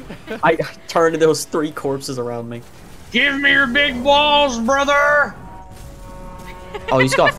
I turned to those 3 corpses around me. Give me your big balls, brother! Oh, he's got